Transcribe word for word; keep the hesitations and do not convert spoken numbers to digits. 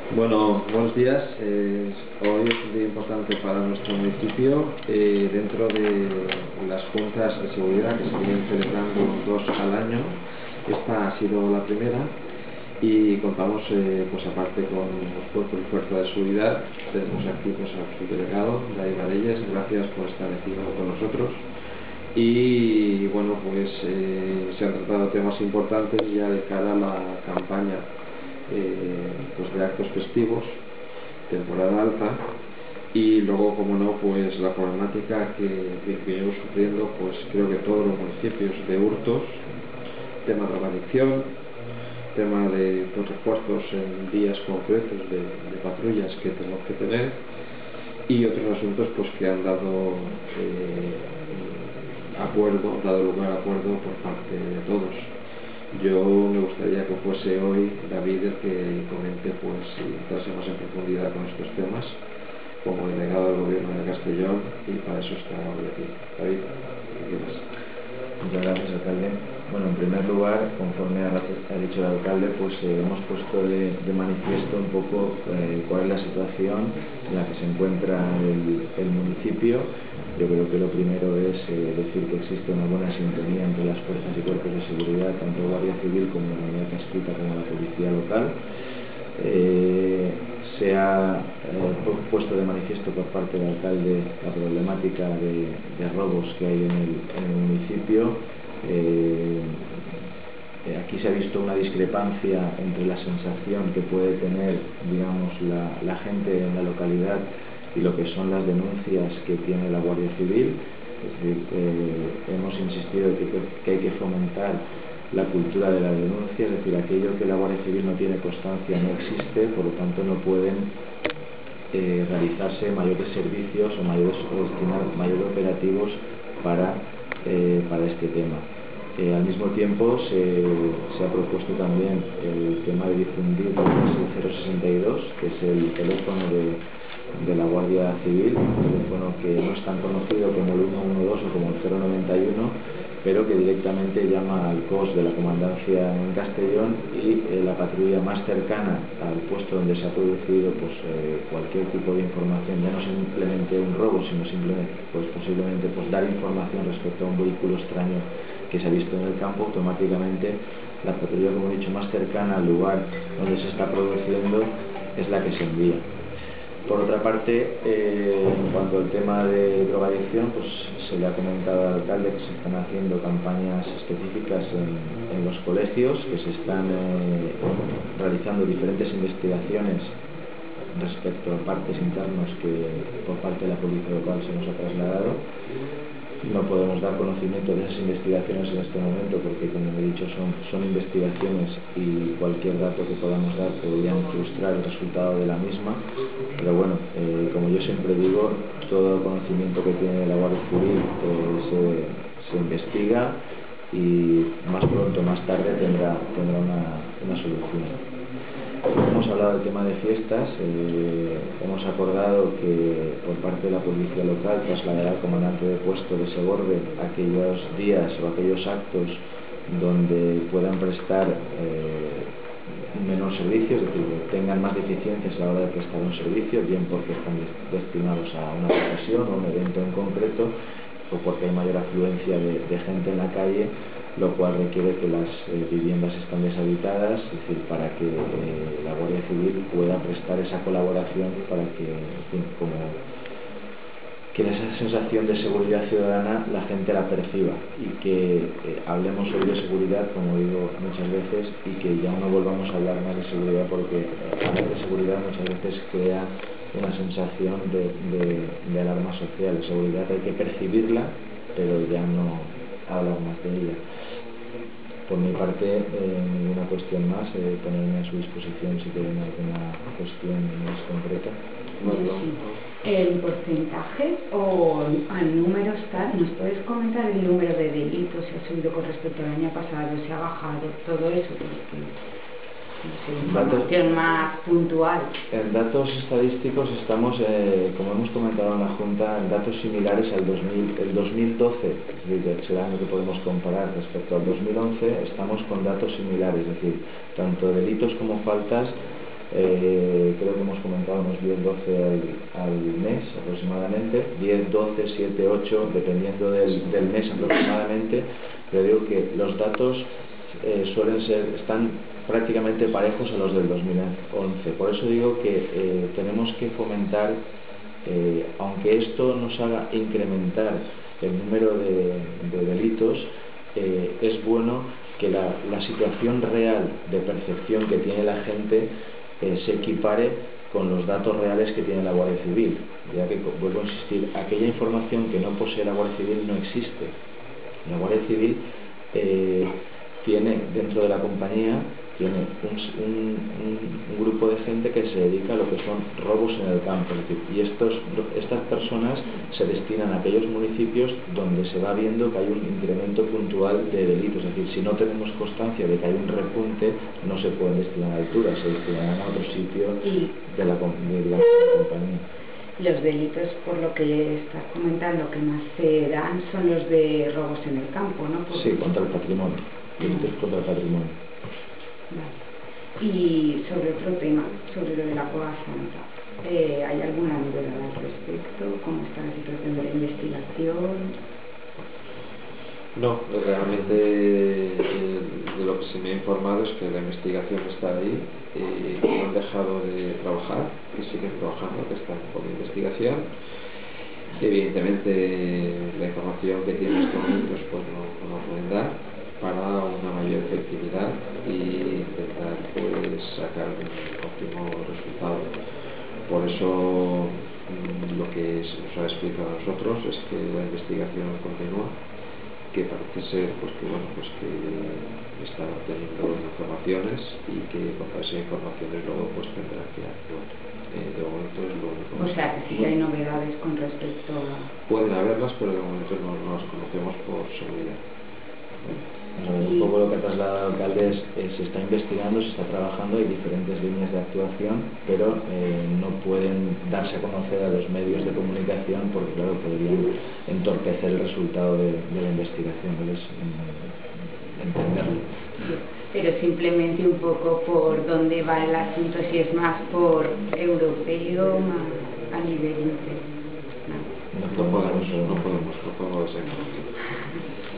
Bueno, buenos días. Eh, hoy es un día importante para nuestro municipio. Eh, dentro de las juntas de seguridad que se vienen celebrando dos al año, esta ha sido la primera y contamos, eh, pues aparte con los cuerpos y fuerzas de seguridad, tenemos aquí pues, a su delegado, David Varelles. Gracias por estar aquí con nosotros. Y bueno, pues eh, se han tratado temas importantes ya de cara a la campaña eh, pues de actos festivos, temporada alta, y luego, como no, pues la problemática que, que venimos sufriendo, pues creo que todos los municipios, de hurtos, tema de drogadicción, tema de pues, refuerzos en días concretos de, de patrullas que tenemos que tener, y otros asuntos pues que han dado eh, acuerdo, dado lugar a acuerdo por parte de todos. Yo me gustaría que fuese hoy David el que comente, pues, si entrase más en profundidad con estos temas, como delegado del Gobierno de Castellón, y para eso está hoy aquí. David, ¿qué quieres? Muchas gracias, alcalde. Bueno, en primer lugar, conforme ha dicho el alcalde, pues eh, hemos puesto de, de manifiesto un poco eh, cuál es la situación en la que se encuentra el, el municipio. Yo creo que lo primero es eh, decir que existe una buena sintonía entre las fuerzas y cuerpos de seguridad, tanto Guardia Civil como la Unidad Adscrita como la Policía Local. Eh, se ha eh, puesto de manifiesto por parte del alcalde la problemática de, de robos que hay en el, en el municipio. Eh, aquí se ha visto una discrepancia entre la sensación que puede tener, digamos, la, la gente en la localidad y lo que son las denuncias que tiene la Guardia Civil. Es decir, eh, hemos insistido que, que hay que fomentar la cultura de la denuncia, es decir, aquello que la Guardia Civil no tiene constancia no existe, por lo tanto no pueden eh, realizarse mayores servicios o mayores, o destinar mayores operativos para, eh, para este tema. Eh, al mismo tiempo se, se ha propuesto también el tema de difundir lo que es el cero sesenta y dos, que es el teléfono de, de la Guardia Civil, un teléfono que no es tan conocido como el uno uno dos o como el cero noventa y uno, pero que directamente llama al C O S de la Comandancia en Castellón, y eh, la patrulla más cercana al puesto donde se ha producido pues, eh, cualquier tipo de información, ya no simplemente un robo, sino simplemente, pues, posiblemente pues, dar información respecto a un vehículo extraño que se ha visto en el campo, automáticamente la patrulla, como he dicho, más cercana al lugar donde se está produciendo es la que se envía. Por otra parte, eh, en cuanto al tema de drogadicción, pues se le ha comentado al alcalde que se están haciendo campañas específicas en, en los colegios, que se están eh, realizando diferentes investigaciones respecto a partes internos que por parte de la policía local se nos ha trasladado. No podemos dar conocimiento de esas investigaciones en este momento porque, como he dicho, son, son investigaciones y cualquier dato que podamos dar podrían frustrar el resultado de la misma. Pero bueno, eh, como yo siempre digo, todo el conocimiento que tiene la Guardia Civil eh, se, se investiga y más pronto o más tarde tendrá, tendrá una, una solución. Hemos hablado del tema de fiestas. Eh, hemos acordado que por parte de la policía local trasladará al comandante de puesto de Segorbe aquellos días o aquellos actos donde puedan prestar eh, un menor servicio, es decir, que tengan más deficiencias a la hora de prestar un servicio, bien porque están destinados a una ocasión o un evento en concreto, o porque hay mayor afluencia de, de gente en la calle, lo cual requiere que las eh, viviendas estén deshabitadas, es decir, para que eh, la Guardia Civil pueda prestar esa colaboración para que, en fin, como que esa sensación de seguridad ciudadana la gente la perciba y que eh, hablemos hoy de seguridad, como digo muchas veces, y que ya no volvamos a hablar más de seguridad, porque hablar de seguridad muchas veces crea una sensación de, de, de alarma social. La seguridad hay que percibirla, pero ya no hablar más de ella. Por mi parte, eh, ninguna cuestión más, eh, ponerme a su disposición si tienen alguna cuestión más concreta. Bueno, sí. El porcentaje o el número está, ¿nos puedes comentar el número de delitos? ¿Se ha subido con respecto al año pasado? ¿Se ha bajado? Todo eso, porque no sé, información más puntual. En datos estadísticos estamos, eh, como hemos comentado en la Junta, en datos similares al dos mil, el dos mil doce, es decir, el año que podemos comparar respecto al dos mil once, estamos con datos similares, es decir, tanto delitos como faltas Eh, creo que hemos comentado unos diez doce al, al mes aproximadamente, diez doce siete ocho dependiendo del, del mes aproximadamente, pero digo que los datos eh, suelen ser, están prácticamente parejos a los del dos mil once. Por eso digo que eh, tenemos que fomentar, eh, aunque esto nos haga incrementar el número de, de delitos, eh, es bueno que la, la situación real de percepción que tiene la gente Eh, se equipare con los datos reales que tiene la Guardia Civil, ya que, vuelvo a insistir, aquella información que no posee la Guardia Civil no existe. La Guardia Civil eh, tiene dentro de la compañía tiene un, un, un, un grupo de gente que se dedica a lo que son robos en el campo, es decir, y estos, estas personas se destinan a aquellos municipios donde se va viendo que hay un incremento puntual de delitos, es decir, si no tenemos constancia de que hay un repunte, no se pueden destinar a altura, se destinarán a otro sitio de la, de la compañía. Los delitos, por lo que estás comentando, que más se dan son los de robos en el campo, ¿no? Porque... Sí, contra el patrimonio, delitos contra el patrimonio. Vale. Y sobre otro tema, sobre lo de la Cueva Santa, eh, ¿hay alguna novedad al respecto? ¿Cómo está la situación de la investigación? No, realmente eh, de lo que se me ha informado es que la investigación está ahí, eh, no han dejado de trabajar, que siguen trabajando, que están con la investigación. Evidentemente la información que tienen estos momentos pues no, no la pueden dar para una mayor efectividad y intentar pues sacar un óptimo resultado. Por eso lo que se nos ha explicado a nosotros es que la investigación continúa, que parece ser pues que bueno pues que están obteniendo informaciones y que con esas informaciones luego pues tendrán que actuar. Eh, de momento es lo único. O sea que sí que hay novedades con respecto a... Pueden haberlas, pero de momento no, no las conocemos por seguridad. Un poco lo que ha trasladado el alcalde es eh, se está investigando, se está trabajando, hay diferentes líneas de actuación, pero eh, no pueden darse a conocer a los medios de comunicación porque claro, podrían entorpecer el resultado de, de la investigación, es mm, entenderlo. Pero simplemente un poco por dónde va el asunto, si es más por europeo, más a nivel internacional. No, no podemos, no podemos, no podemos ser.